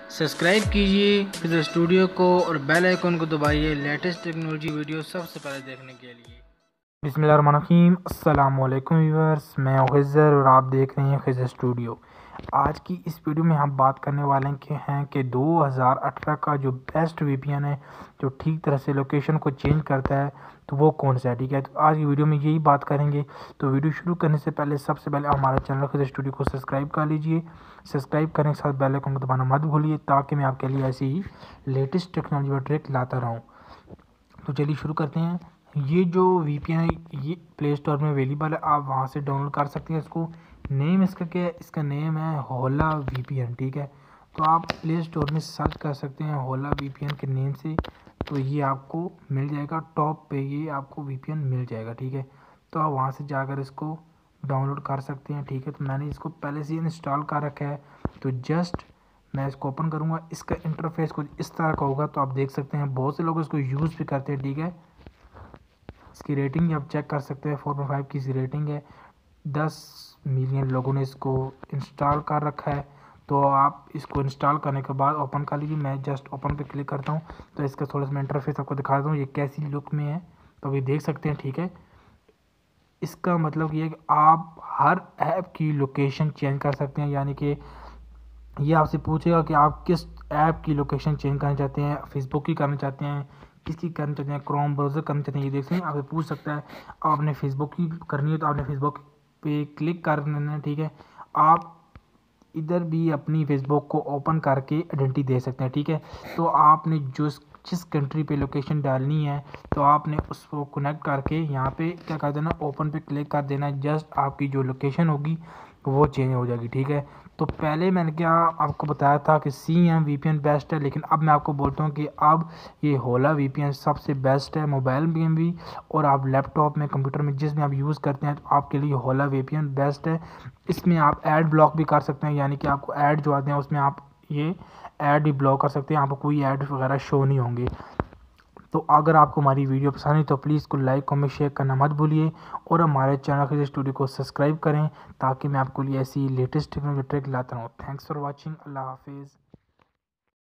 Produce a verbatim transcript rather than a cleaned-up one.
Subscribe कीजिए Khizar studio को और बेल आइकन को दबाइए लेटेस्ट टेक्नोलॉजी वीडियो सबसे पहले देखने के लिए। बिस्मिल्लाहिर्रहमानिर्रहीम, अस्सलाम वालेकुम व्यूअर्स, मैं खिज़र और आप देख रहे हैं खिज़र स्टूडियो। आज की इस वीडियो में हम बात करने वाले के हैं कि दो हज़ार अठारह का जो बेस्ट वीपीएन है जो ठीक तरह से लोकेशन को चेंज करता है तो वो कौन सा है। ठीक है, तो आज की वीडियो में यही बात करेंगे। तो वीडियो शुरू करने से पहले सबसे पहले हमारे चैनल खिज़र स्टूडियो को सब्सक्राइब कर लीजिए। सब्सक्राइब करने के साथ बेल आइकन को दबाना मत भूलिए ताकि मैं आपके लिए ऐसी ही लेटेस्ट टेक्नोलॉजी और ट्रिक लाता रहूँ। तो चलिए शुरू करते हैं। ये जो वीपीएन है ये प्ले स्टोर में अवेलेबल है, आप वहाँ से डाउनलोड कर सकते हैं इसको। नेम इसका क्या है, इसका नेम है होला वीपीएन। ठीक है, तो आप प्ले स्टोर में सर्च कर सकते हैं होला वीपीएन के नेम से, तो ये आपको मिल जाएगा। टॉप पे ये आपको वीपीएन मिल जाएगा। ठीक है, तो आप वहाँ से जाकर इसको डाउनलोड कर सकते हैं। ठीक है, तो मैंने इसको पहले से इंस्टॉल कर रखा है, तो जस्ट मैं इसको ओपन करूँगा। इसका इंटरफेस कुछ इस तरह का होगा, तो आप देख सकते हैं बहुत से लोग इसको यूज़ भी करते हैं। ठीक है, इसकी रेटिंग आप चेक कर सकते हैं, फोर पॉइंट फाइव की इसकी रेटिंग है। दस मिलियन लोगों ने इसको इंस्टॉल कर रखा है। तो आप इसको इंस्टॉल करने के बाद ओपन कर लीजिए। मैं जस्ट ओपन पे क्लिक करता हूँ, तो इसका थोड़ा सा मैं इंटरफेस आपको दिखा देता हूँ ये कैसी लुक में है, तो अभी देख सकते हैं। ठीक है, इसका मतलब ये है कि आप हर ऐप की लोकेशन चेंज कर सकते हैं, यानी कि ये आपसे पूछेगा कि आप किस ऐप की लोकेशन चेंज करना चाहते हैं, फेसबुक की करना चाहते हैं, किसकी करना चाहते हैं, क्रोम ब्राउज़र करना चाहते हैं। ये देखते हैं आपसे पूछ सकता है। आपने फेसबुक की करनी है तो आपने फेसबुक पे क्लिक कर देना है। ठीक है, आप इधर भी अपनी फेसबुक को ओपन करके आइडेंटिटी दे सकते हैं। ठीक है, तो आपने जो जिस कंट्री पे लोकेशन डालनी है तो आपने उसको कनेक्ट करके यहाँ पे क्या कर देना, ओपन पे क्लिक कर देना। जस्ट आपकी जो लोकेशन होगी वो चेंज हो जाएगी। ठीक है, तो पहले मैंने क्या आपको बताया था कि C M V P N best है, लेकिन अब मैं आपको बोलता हूँ कि अब ये होला वी पी एन सबसे बेस्ट है। मोबाइल में भी और आप लैपटॉप में, कंप्यूटर में, जिस में आप यूज़ करते हैं तो आपके लिए होला वी पी एन बेस्ट है। इसमें आप ऐड ब्लॉक भी कर सकते हैं, यानी कि आपको ऐड जो आते हैं उसमें आप ये ऐड भी ब्लॉक कर सकते हैं, आपको कोई ऐड वगैरह शो नहीं होंगे। तो अगर आपको हमारी वीडियो पसंद है तो प्लीज़ को लाइक कमेंट शेयर करना मत भूलिए और हमारे चैनल खिज़र स्टूडियो को सब्सक्राइब करें ताकि मैं आपको लिए ऐसी लेटेस्ट टेक्नोलॉजी ट्रिक लाता हूँ। थैंक्स फॉर वॉचिंग, अल्लाह हाफिज़।